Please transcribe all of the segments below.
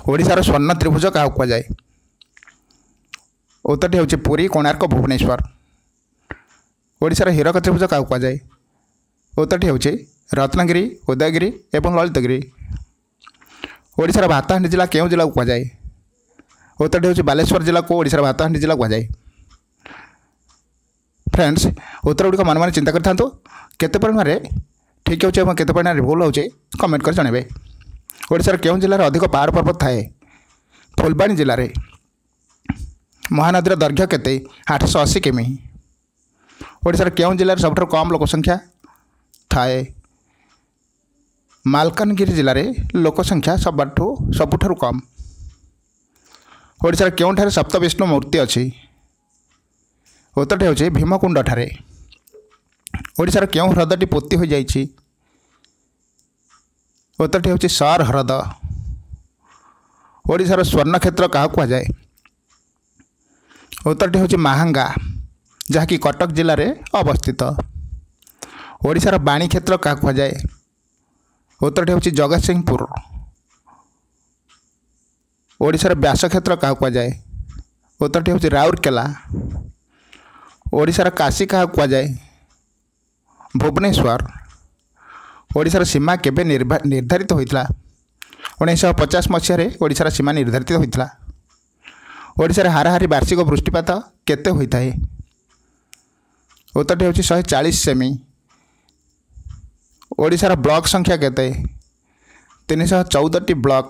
ओडिशार स्वर्ण त्रिभुज क्या कहुए? उत्तरटी हूँ पुरी, कोणार्क, भुवनेश्वर। ओडिशार हीरक त्रिभुज क्या कहुए? उत्तरटी हूँ रत्नगिरी, उदयगिरी एवं ललितगिरी। ओडिशार भातहांडी जिला केउं जिला को कहुए? उत्तरटी हूँ बालेश्वर जिला को ओडिशार भातहांडी जिला कहुए। फ्रेंड्स, उत्तर गुड़िक मन मन चिंता करूँ केते परिमाण ठीक होचे और केते परिमाण भूल होचे कमेंट कर जणाइबे। ओडिशार केउं जिल्लार अधिक पहाड़ पर्वत थाए? फुलबाणी जिले में। महानदीर दैर्घ्य केते? 880 किमी। ओडिशार केउं जिल्लार सबठारु कम लोकसंख्या थाए? मालकानगिरी जिले में लोकसंख्या सबुठारु कम। ओडिशार केउंठारे सप्तविष्णु मूर्ति अछि? उत्तरटी हूँ भीमकुंड ठारे। ओडिशार केउं ह्रदटी पोती हो जाइछि? उत्तरटी हूँ सर ह्रद। ओडिशार स्वर्ण क्षेत्र क्या कहुए? उत्तरटी हूँ माहांगा, जहाँकि कटक जिले में अवस्थित। ओडिशार बाणी क्षेत्र क्या कहुए? उत्तरटी हूँ जगतसिंहपुर। ओडिशार व्यास क्षेत्र क्या कहुए? उत्तरटी हूँ राउरकेला। ओडिशार काशी क्या कहुए? भुवनेश्वर। ओडिशार सीमा केबे निर्धारित होइतला? 1950 मसीह ओडिशार सीमा निर्धारित होइतला। ओडिशार हाराहारी वार्षिक वृष्टिपात केते होइताए? उत्तरटी हूँ 140 सेमी। ओडिशार ब्लॉक संख्या केते? 314टी ब्लॉक।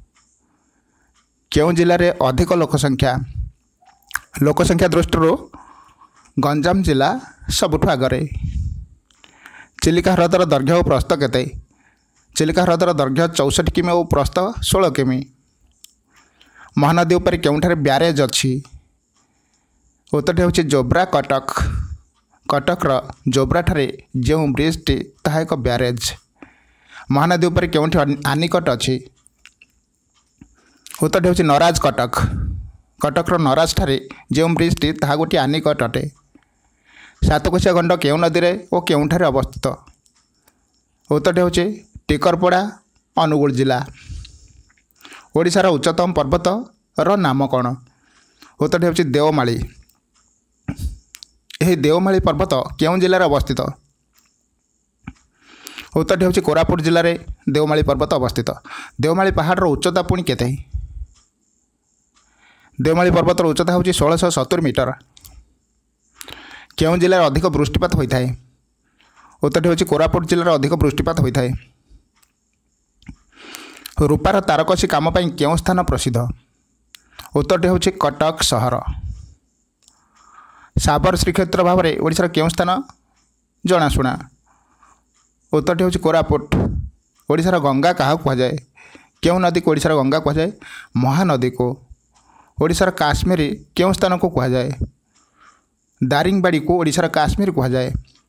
केउं जिले में अधिक लोकसंख्या? लोकसंख्या दृष्टि गंजाम जिला सबुठ आगरे। चिलिका ह्रदर दैर्घ्य और प्रस्थ केते? चिलिका ह्रदर दैर्घ्य 64 किमी और प्रस्थ 16 किमी। महानदी उपर केउंठारे ब्यारेज अछि? उत्तरटी हूँ जोब्रा कटक। कटकर जोब्रा ठारे जो ब्रिजटी ताहा एक ब्यारेज। महानदी उपर केउंठी आनिकट अछि? उत्तरटी हूँ नराज कटक। कटकर नराज ठारे जो ब्रिजटी ताहा गोटे आनिकट अटे। सातकोशिया गंड केउं नदी में और केउंठारे अवस्थित? उत्तरटी हूँ टिकरपड़ा, अनुगुल जिला। ओडिशार उच्चतम पर्वत नाम कौन? उत्तरटी हूँ देवमाली। यह देवमाली पर्वत केउं जिले में अवस्थित? उत्तरटी हूँ कोरापुट जिले में देवमाली पर्वत अवस्थित। देवमाली पहाड़ उच्चता पुणी केते? देवमाली पर्वतर उच्चता हूँ 1670 मीटर। केउं जिले में अधिक वृष्टिपात होता है? उत्तरटी हूँ कोरापुट जिले में अधिक वृष्टिपात होता है। रूपार तारकसी काम पाई केउं स्थान प्रसिद्ध? उत्तरटी हूँ कटक सहर। साबर श्रीक्षेत्र भाव में ओडिशार केउं स्थान जनाशुना? उत्तरटी हूँ कोरापुट। ओडिशार गंगा क्या कहुए? केउं नदी को ओडिशार गंगा कहुए? महानदी को। ओडिशार काश्मीरी केउं स्थान को कहुए? दारिंगबाड़ी को ओडिशार काश्मीर कहुए।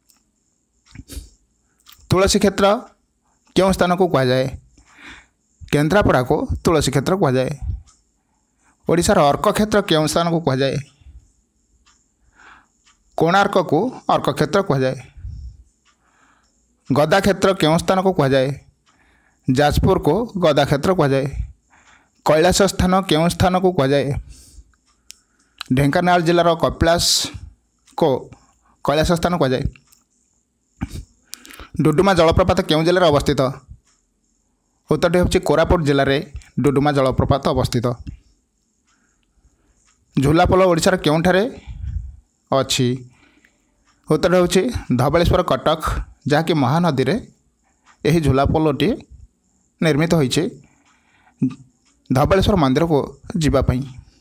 तुलसी क्षेत्र केउं स्थान को कहुए? केन्द्रापड़ा को तुलसी क्षेत्र कहुए। ओडिशार अर्क क्षेत्र केउं स्थान को कहुए? कोणार्क को अर्क क्षेत्र कहुए। गदा क्षेत्र केउं स्थान को कहुए? जाजपुर को गदा क्षेत्र कहुए। कैलाश स्थान केउं स्थान को कहुए? ढेंकानाल जिलार कपिलास को कैलाश स्थान कहुए। डुडुमा जलप्रपात केउं जिले में अवस्थित? उत्तरटी हूँ कोरापुट जिले में डुडुमा जलप्रपात अवस्थित। झुलापोल ओडिशार केउंठारे अछि? उत्तर हूँ धवलेश्वर कटक, जहाँकि महानदी में यही झुलापोलटी निर्मित होइछे धवलेश्वर मंदिर को जीवाई।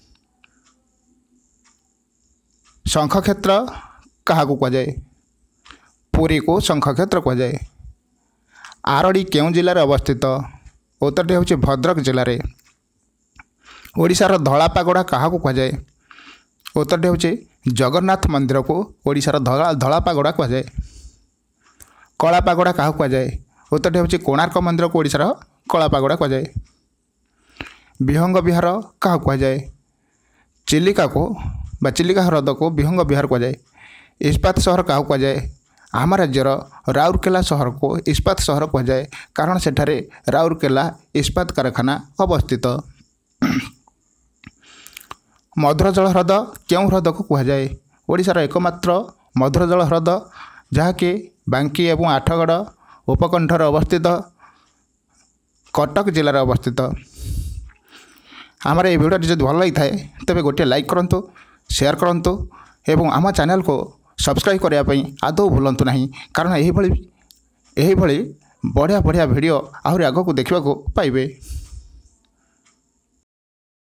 शंख क्षेत्र क्या कहुए? पुरी को शंख क्षेत्र कहुए। आरड़ी केउं जिले में अवस्थित? उत्तरटी हूँ भद्रक जिले में। ओडिशार धला पागोड़ा क्या कहुए? उत्तरटी हूँ जगन्नाथ मंदिर को ओडिशार धला पागोड़ा कहुए। कला पागोड़ा क्या कहुए? उत्तरटी हूँ कोणार्क मंदिर को ओडिशार कला पागोड़ा कहुए। विहंग विहार क्या कहुए? चिलिका को चिलिका ह्रद को विहंग विहार कहुए। इस्पात सहर क्या कहुए? आम राज्यर राउरकेला सहर को इस्पात सहर कहुए, कारण सेठारे राउरकेला इस्पात कारखाना अवस्थित। मधुर जल ह्रद केउं ह्रद को कुहाଯାଏ? ओडिशार एकमात्र मधुर जल ह्रद जहाँकि बांकी एवं आठगड़ उपकंठर अवस्थित कटक जिलार अवस्थित। आमर ये भिडियो जब भल लगी थाए तेज गोटे लाइक करूँ, शेयर करूँ एवं आम चैनल को सब्सक्राइब करने आदौ भूलु ना, कारण यही बढ़िया बढ़िया भिडियो आहरी आग को देखा पाइबे।